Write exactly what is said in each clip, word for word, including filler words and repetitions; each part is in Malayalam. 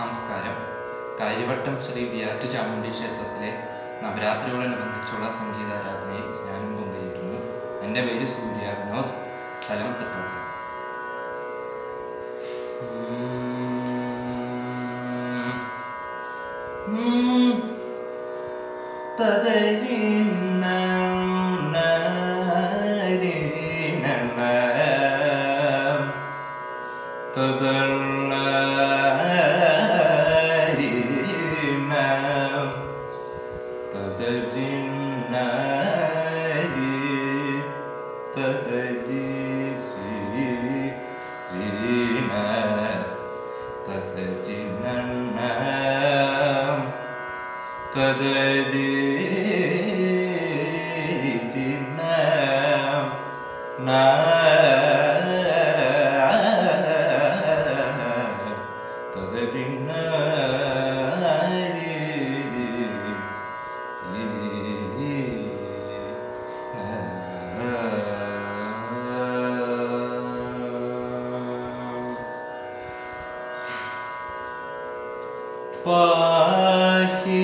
നമസ്കാരം. കാര്യവട്ടം ശ്രീ വിയാറ്റ് ചാമുണ്ഡി ക്ഷേത്രത്തിലെ നവരാത്രിയോടനുബന്ധിച്ചുള്ള സംഗീതാരാധനയിൽ ഞാനും പങ്കുചേരുന്നു. എൻ്റെ പേര് സൂര്യ വിനോദ്, സ്ഥലം തൃക്കാക്കര. पाहि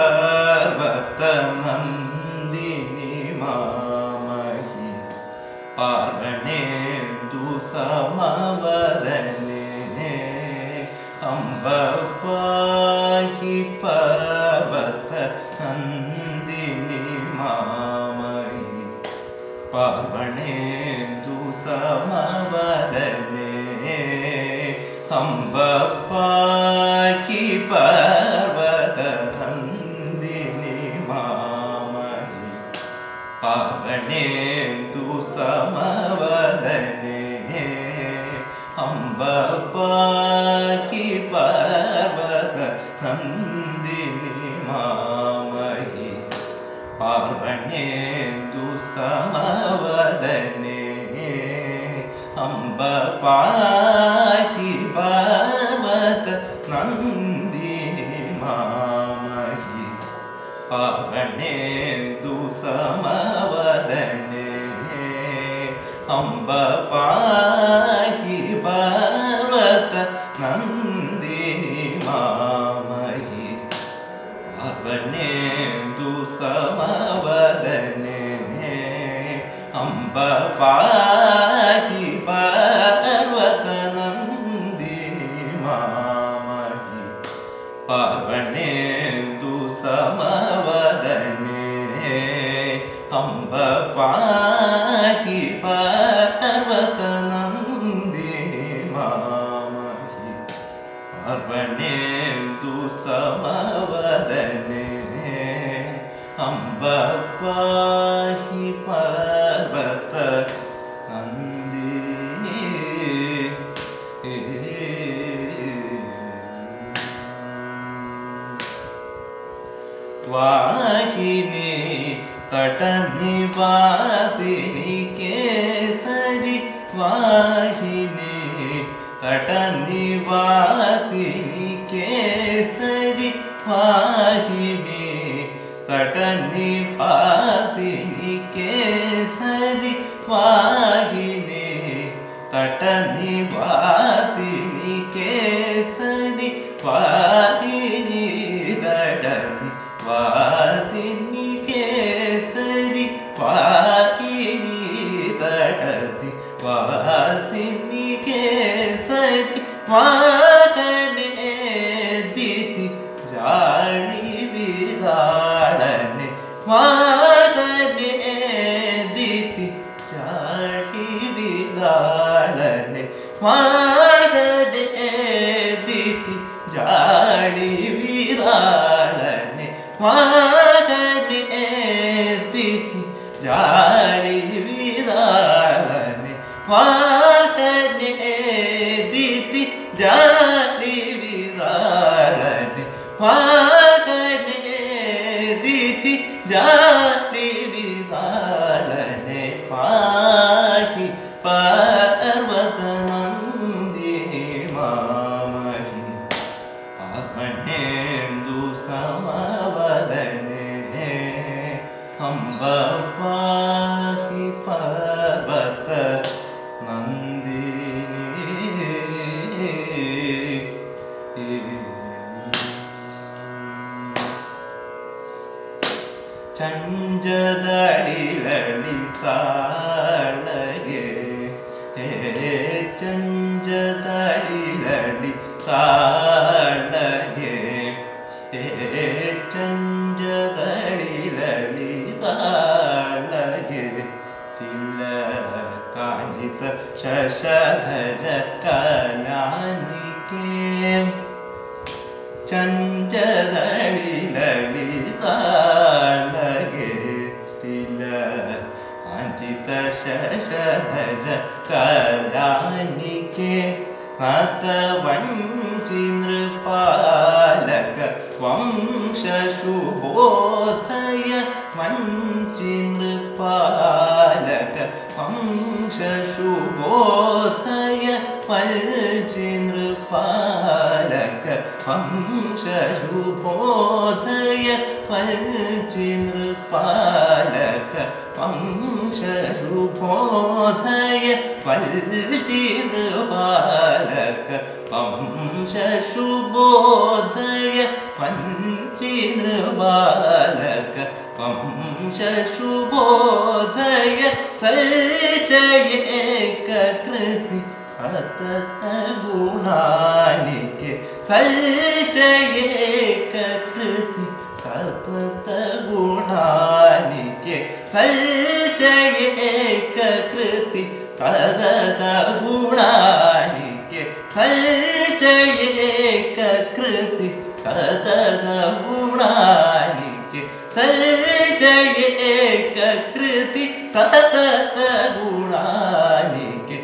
पर्वतनन्दिनी मामहि पार्वणेन्दु समवदने अम्ब पाहि पर्वतनन्दिनी मामहि पार्वणेन्दु समवदने अम्ब पाहि पर्वतनन्दिनी मामहि पावनेन्दु समवदने अम्ब पाहि पर्वतनन्दिनी मामहि पावनेन्दु समवदने अम्ब पाहि पर्वतनन्दिनी मामहि पावनेन्दु समवदने अम्ब पाहि पर्वतनन्दिनी मामहि पावनेन्दु समवदने अम्ब पाहि पर्वतनन्दिनी मामहि पावनेन्दु समवदने अम्ब पाहि पर्वतनन्दिनी मामहि पावनेन्दु समवदने अम्ब पाहि पर्वतनन्दिनी वाहिनी तटनिवासिनी केसरी वाहिनी तटनिवासिनी केसरी वाहिनी तटनिवासिनी केसरी वाहिनी तटनिवासिनी केसरी वाहिनी तटनिवासिनी केसरी वाहिनी तटनिवासिनी केसरी वाहने दिति जाळि विदाळने वाहने दिति जाळि विदाळने वाहने दिति जाळि विदाळने वाहने दिति जाळि विदाळने वाहने दिति जाळि विदाळने वाहने दिति जाळि विदाळने पाहि पर्वतनन्दिनी मामहि पावनेन्दु समवदने अम्ब पाहि पर्वतनन्दिनी ചഞ്ചതടി ലളിതാളകേ ചഞ്ചതടി ലളിതാളകേ ചഞ്ചതടി ലളിതാളകേ തില കാഞ്ചിത ശശധര കലാനികേ ചഞ്ചതടി ലളിതാളകേ തില കാഞ്ചിത ശശധര കലാനികേ ഹതവഞ്ചി നൃപാലക വംശശുബോധയ വഞ്ചി നൃപാലക വംശശുബോധയ വഞ്ചി നൃപാലക വംശശുബോധയ വഞ്ചി നൃപാലക വംശശുബോധയ വഞ്ചി നൃപാലക വംശശുബോധയ വഞ്ചി നൃപാലക വംശശുബോധയ സൽജയേകകൃതി സതത ഗുണാനികേ സൽജയേകകൃതി സതത ഗുണാനികേ സൽജയേകകൃതി സതത ഗുണാനികേ സൽജയേകകൃതി സതത ഗുണാനികേ സൽജയേകകൃതി സതത ഗുണാനികേ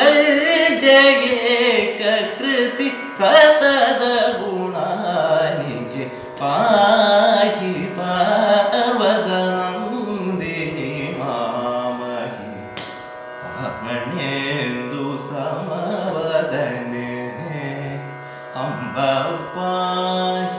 സൽജയേകകൃതി സതത ഗുണാനികേ പാഹി പാർവതനന്ദിനി മാമഹി പാവണേന്ദു സമവദനേ അംബ പാഹി